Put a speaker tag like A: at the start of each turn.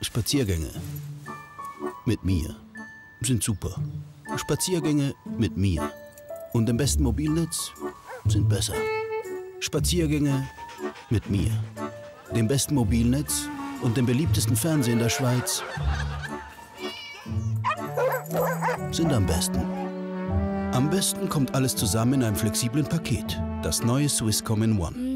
A: Spaziergänge mit mir sind super. Spaziergänge mit mir und dem besten Mobilnetz sind besser. Spaziergänge mit mir, dem besten Mobilnetz und dem beliebtesten Fernsehen der Schweiz sind am besten. Am besten kommt alles zusammen in einem flexiblen Paket. Das neue Swisscom in One.